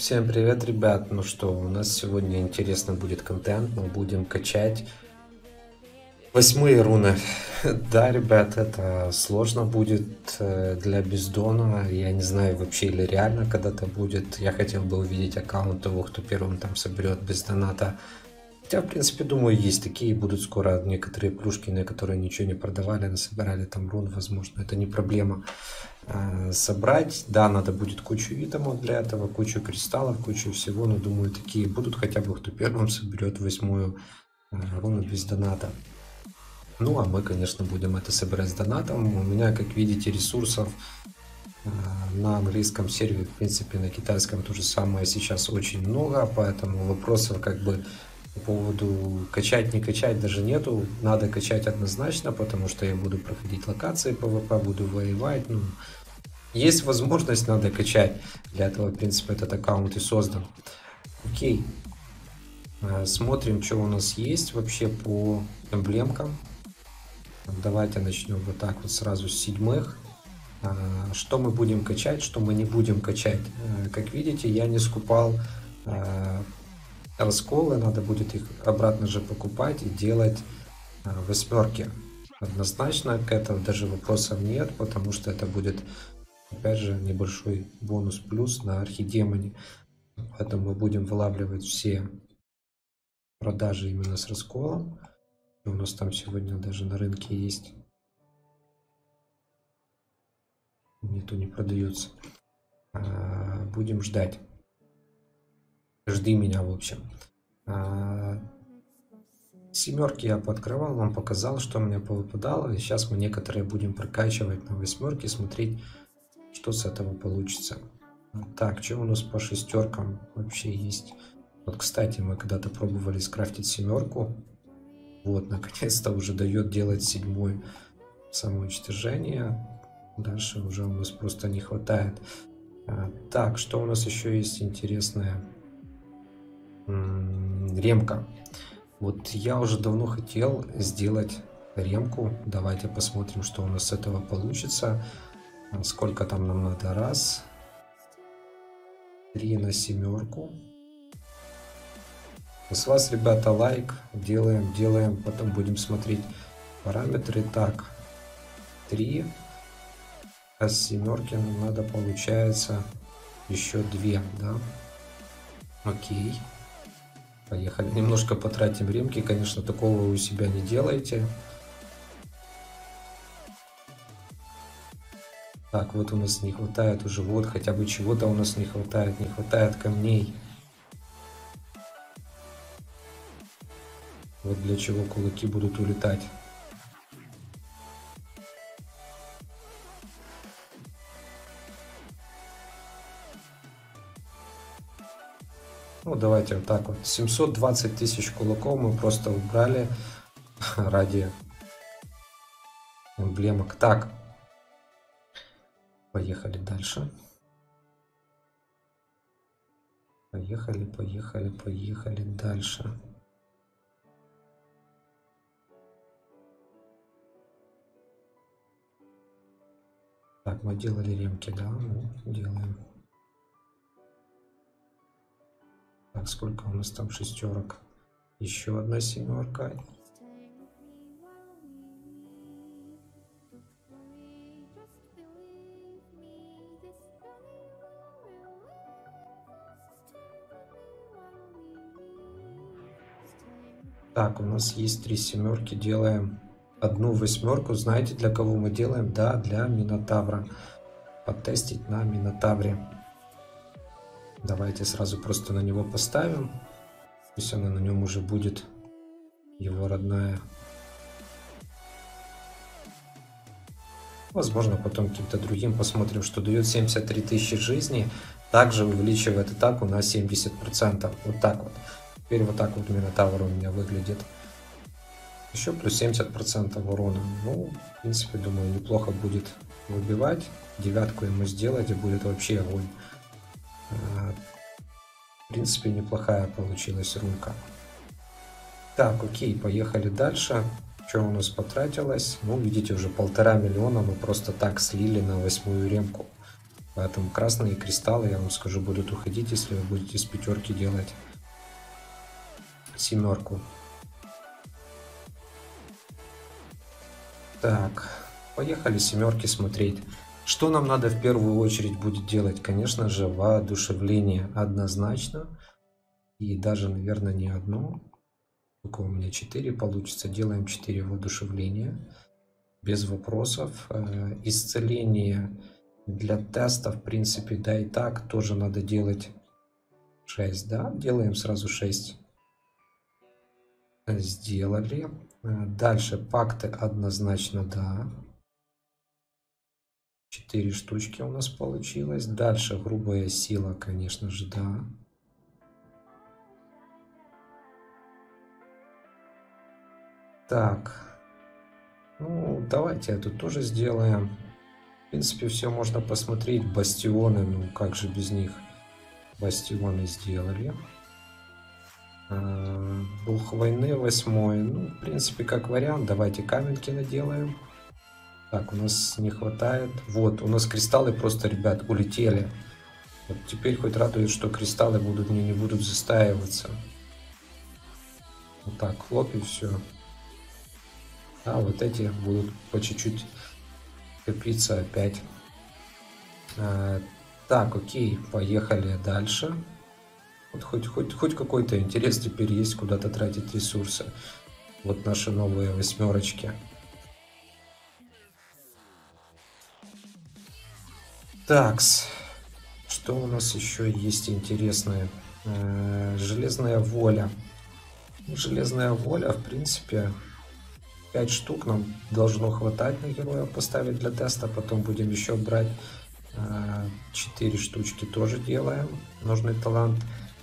Всем привет, ребят! Ну что, у нас сегодня интересно будет контент. Мы будем качать 8 руны. Да, ребят, это сложно будет для бездона. Я не знаю вообще или реально когда-то будет. Я хотел бы увидеть аккаунт того, кто первым там соберет без доната. Хотя, в принципе, думаю, есть такие. Будут скоро некоторые плюшки, на которые ничего не продавали, насобирали там рун, возможно. Это не проблема собрать. Да, надо будет кучу итемов для этого, кучу кристаллов, кучу всего. Но думаю, такие будут хотя бы, кто первым соберет 8 руну без доната. Ну, а мы, конечно, будем это собирать с донатом. У меня, как видите, ресурсов на английском сервере, в принципе, на китайском то же самое сейчас очень много, поэтому вопросов как бы по поводу качать, не качать даже нету. Надо качать однозначно, потому что я буду проходить локации PvP, буду воевать. Ну, есть возможность, надо качать. Для этого, в принципе, этот аккаунт и создан. Окей. Смотрим, что у нас есть вообще по эмблемкам. Давайте начнем вот так вот сразу с 7. Что мы будем качать, что мы не будем качать. Как видите, я не скупал расколы, надо будет их обратно же покупать и делать 8. Однозначно к этому даже вопросов нет, потому что это будет, опять же, небольшой бонус плюс на архидемоне. Поэтому мы будем вылавливать все продажи именно с расколом. У нас там сегодня даже на рынке есть. Нету, не продается. Будем ждать. Жди меня, в общем. 7 я пооткрывал, вам показал, что у меня повыпадало. И сейчас мы некоторые будем прокачивать на 8, смотреть, что с этого получится. Так, что у нас по 6 вообще есть? Вот, кстати, мы когда-то пробовали скрафтить 7. Вот, наконец-то уже дает делать 7 самоуничтожение. Дальше уже у нас просто не хватает. Так, что у нас еще есть интересное? Ремка. Вот я уже давно хотел сделать ремку. Давайте посмотрим, что у нас с этого получится. Сколько там нам надо? Раз. 3 на 7. С вас, ребята, лайк. Делаем. Потом будем смотреть параметры. Так. 3. А с 7 нам надо, получается, еще 2, да? Окей. Поехали. Немножко потратим ремки. Конечно, такого вы у себя не делаете. Так, вот у нас не хватает уже. Вот хотя бы чего-то у нас не хватает. Не хватает камней. Вот для чего кулаки будут улетать. Ну, давайте вот так вот. 720 тысяч кулаков мы просто убрали ради эмблемок. Так. Поехали дальше. Поехали дальше. Так, мы делали ремки, да? Ну, делаем. Так, сколько у нас там 6? Еще одна 7. Так, у нас есть 3 7. Делаем одну 8. Знаете, для кого мы делаем? Да, для Минотавра. Потестить на Минотавре. Давайте сразу просто на него поставим. Пусть она на нем уже будет его родная. Возможно, потом каким-то другим посмотрим, что дает 73 тысячи жизни. Также увеличивает атаку на 70%. Вот так вот. Теперь вот так вот Минотавр у меня выглядит. Еще плюс 70% урона. Ну, в принципе, думаю, неплохо будет выбивать. 9 ему сделать, и будет вообще огонь. В принципе, неплохая получилась рунка. Так, окей, поехали дальше. Что у нас потратилось? Ну, видите, уже 1,5 миллиона мы просто так слили на 8 ремку. Поэтому красные кристаллы, я вам скажу, будут уходить, если вы будете с пятерки делать семерку. Так, поехали семерки смотреть. Что нам надо в первую очередь будет делать? Конечно же, воодушевление однозначно. И даже, наверное, не одно. Только у меня 4 получится. Делаем 4 воодушевления. Без вопросов. Исцеление для теста, в принципе, да и так тоже надо делать 6, да? Делаем сразу 6. Сделали. Дальше пакты однозначно, да. 4 штучки у нас получилось. Дальше грубая сила, конечно же, да. Так. Ну, давайте это тоже сделаем. В принципе, все можно посмотреть. Бастионы, ну как же без них. Бастионы сделали. Дух войны 8. Ну, в принципе, как вариант. Давайте каменки наделаем. Так, у нас не хватает. Вот, у нас кристаллы просто, ребят, улетели. Вот теперь хоть радует, что кристаллы будут не будут застаиваться. Вот так, хлоп и все. А вот эти будут по чуть-чуть копиться опять. Так, окей, поехали дальше. Вот хоть какой-то интерес теперь есть, куда-то тратить ресурсы. Вот наши новые восьмерочки. Такс. Что у нас еще есть интересное? Железная воля. Железная воля, в принципе, 5 штук нам должно хватать на героя поставить для теста. Потом будем еще брать 4 штучки тоже делаем. Нужный талант.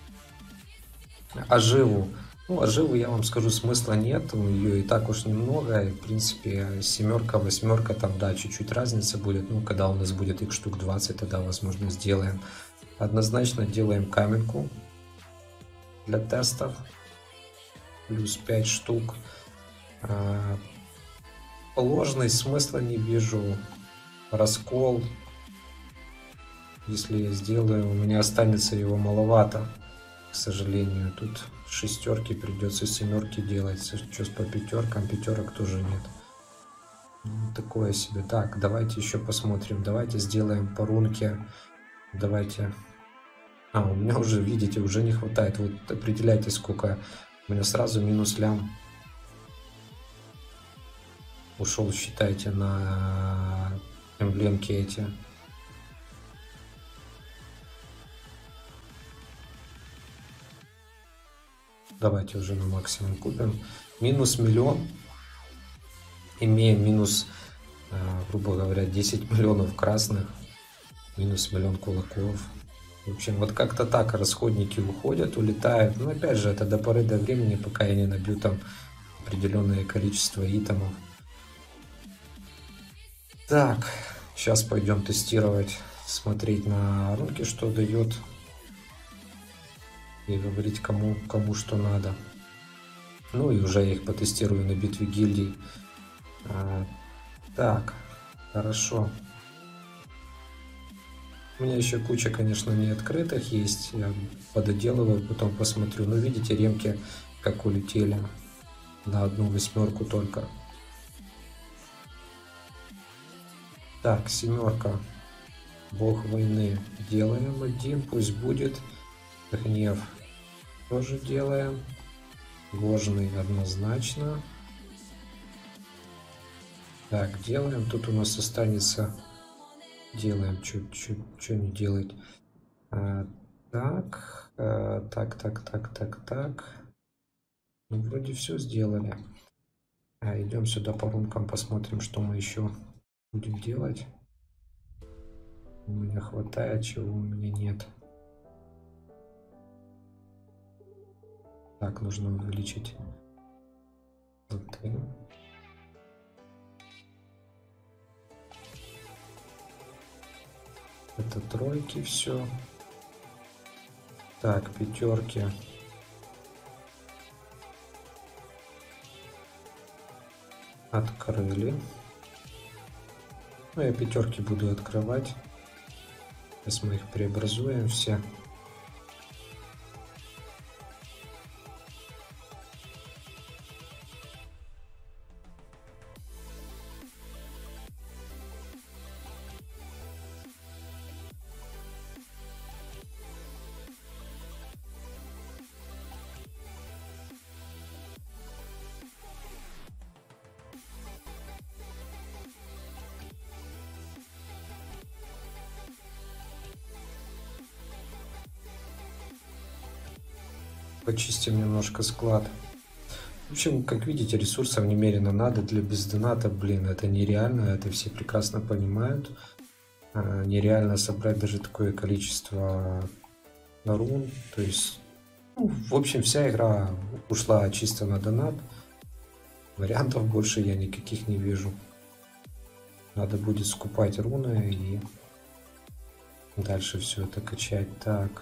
Оживу. Ну, оживу, я вам скажу, смысла нет. Ее и так уж немного. И, в принципе, семерка, восьмерка, там, да, чуть-чуть разница будет. Ну, когда у нас будет их штук 20, тогда, возможно, сделаем. Однозначно делаем каменку для тестов. Плюс 5 штук. Ложный смысла не вижу. Раскол. Если я сделаю, у меня останется его маловато. К сожалению, тут шестерки придется семерки делать. Сейчас по пятеркам, пятерок тоже нет. Такое себе. Так, давайте еще посмотрим. Давайте сделаем по рунке. Давайте. У меня уже, видите, уже не хватает. Вот определяйте, сколько. У меня сразу минус лям ушел, считайте, на эмблемки эти. Давайте уже на максимум купим. Минус миллион. Имеем минус, грубо говоря, 10 миллионов красных. Минус миллион кулаков. В общем, вот как-то так расходники уходят, улетают. Но опять же, это до поры до времени, пока я не набью там определенное количество итемов. Так, сейчас пойдем тестировать, смотреть на рунки, что дает. И говорить, кому что надо. Ну и уже я их потестирую на битве гильдий. Так, хорошо. У меня еще куча, конечно, не открытых есть. Я пододелываю, потом посмотрю. Но видите, ремки как улетели. На одну восьмерку только. Так, семерка. Бог войны. Делаем один, пусть будет. Гнев. Тоже делаем. Ложный однозначно. Так, делаем. Тут у нас останется... Делаем. Что не делать? Так. Ну, вроде все сделали. Идем сюда по рункам, посмотрим, что мы еще будем делать. У меня хватает, чего у меня нет. Так, нужно увеличить. Это тройки все. Так, пятерки. Открыли. Ну, я пятерки буду открывать. Сейчас мы их преобразуем все. Почистим немножко склад. В общем, как видите, ресурсов немерено надо для бездоната. Блин, это нереально, это все прекрасно понимают. Нереально собрать даже такое количество рун. То есть, ну, в общем, вся игра ушла чисто на донат. Вариантов больше я никаких не вижу. Надо будет скупать руны и дальше все это качать. Так.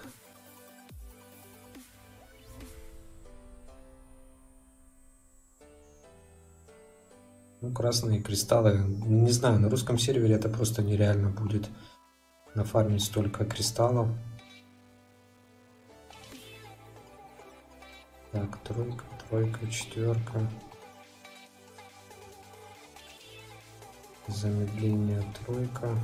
Ну, красные кристаллы. Не знаю, на русском сервере это просто нереально будет нафармить столько кристаллов. Так, тройка, тройка, четверка. Замедление, тройка.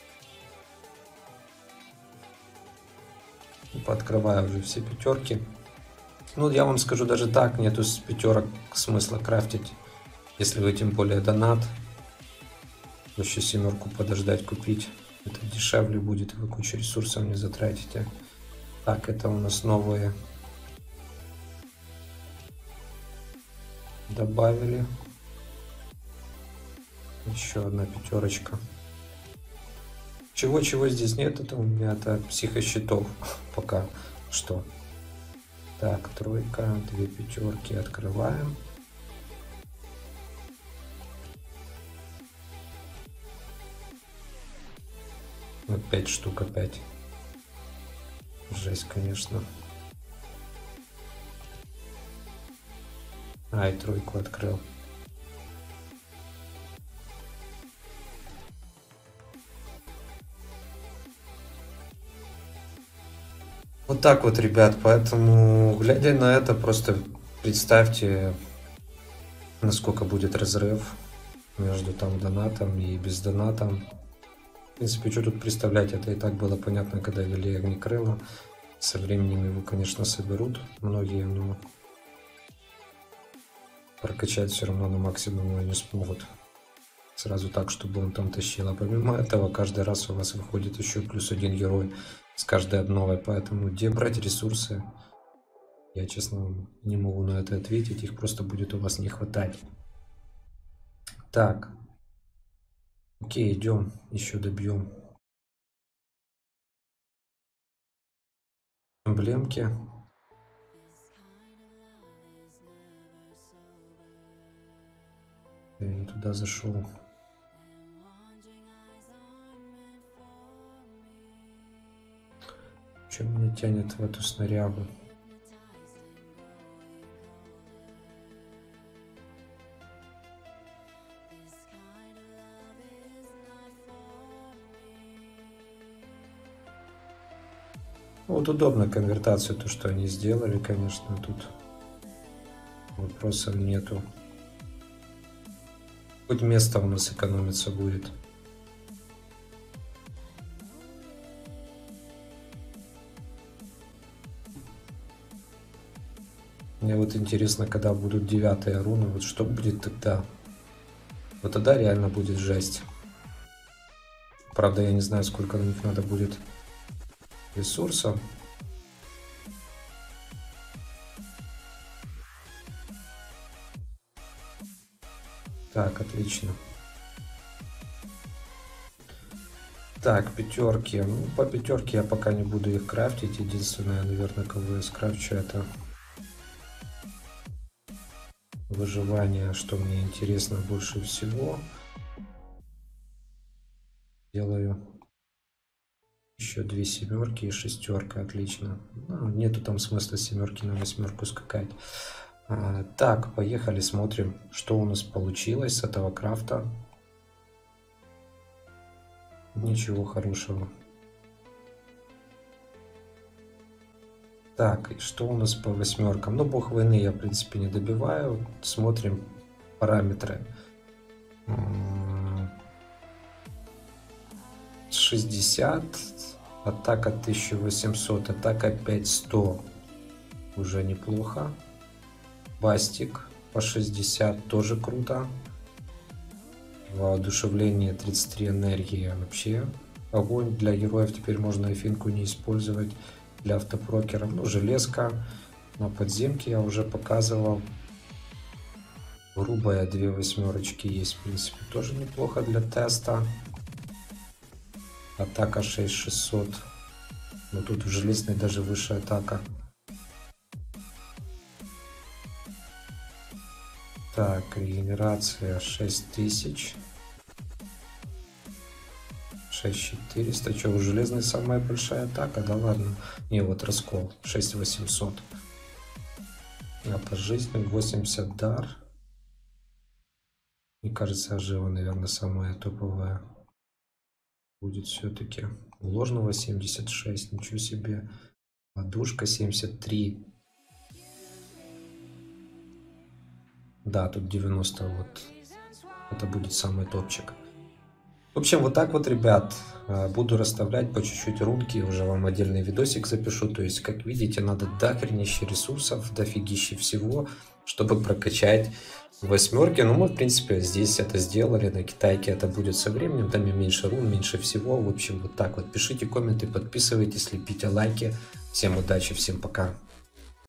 Пооткрываю уже все пятерки. Ну, я вам скажу даже так, нету с пятерок смысла крафтить. Если вы тем более донат, еще семерку подождать купить. Это дешевле будет, вы кучу ресурсов не затратите. Так, это у нас новые. Добавили. Еще одна пятерочка. Чего здесь нет, это у меня это психощитов пока что. Так, тройка, две пятерки открываем. Вот 5 штук опять. Жесть, конечно. И тройку открыл. Вот так вот, ребят, поэтому, глядя на это, просто представьте, насколько будет разрыв между там донатом и бездонатом. В принципе, что тут представлять, это и так было понятно, когда ввели огнекрыло. Со временем его, конечно, соберут многие, но прокачать все равно на максимум его не смогут. Сразу так, чтобы он там тащил. А помимо этого, каждый раз у вас выходит еще плюс один герой с каждой обновой. Поэтому где брать ресурсы? Я, честно, не могу на это ответить. Их просто будет у вас не хватать. Так. Окей, идем. Еще добьем. Эмблемки. Я не туда зашел. Что меня тянет в эту снарягу? Вот удобно конвертацию, то, что они сделали, конечно, тут вопросов нету. Хоть место у нас экономиться будет. Мне вот интересно, когда будут 9-е руны, вот что будет тогда? Вот тогда реально будет жесть. Правда, я не знаю, сколько на них надо будет ресурсов. Так, отлично. Так, пятерки. Ну, по пятерке я пока не буду их крафтить. Единственное, наверное, кого я скрафчу, это выживание, что мне интересно больше всего. Делаю еще 2 семерки и шестерка. Отлично. Ну, нету там смысла семерки на 8 скакать. Так, поехали, смотрим, что у нас получилось с этого крафта. Ничего хорошего. Так, и что у нас по восьмеркам? Ну, бог войны я, в принципе, не добиваю. Смотрим параметры. 60, атака 1800, атака 5100. Уже неплохо. Бастик по 60, тоже круто. Воодушевление 33 энергии, вообще огонь. Для героев теперь можно афинку не использовать. Для автопрокеров, ну, железка. На подземке я уже показывал. Грубая 2 восьмерочки есть, в принципе, тоже неплохо для теста. Атака 6600. Но тут в железной даже выше атака. Так, регенерация 6000. 6400. Что, у железной самая большая атака? Да ладно. Не, вот раскол. 6800. А по жизни 80 дар. Мне кажется, Ажива, наверное, самая топовая будет все-таки. Ложного 76. Ничего себе. Подушка 73. Да, тут 90. Вот. Это будет самый топчик. В общем, вот так вот, ребят, буду расставлять по чуть-чуть рунки, уже вам отдельный видосик запишу. То есть, как видите, надо дохренище ресурсов, дофигище всего, чтобы прокачать восьмерки. Ну, мы, в принципе, здесь это сделали, на китайке это будет со временем, там и меньше рун, меньше всего. В общем, вот так вот. Пишите комменты, подписывайтесь, лепите лайки. Всем удачи, всем пока.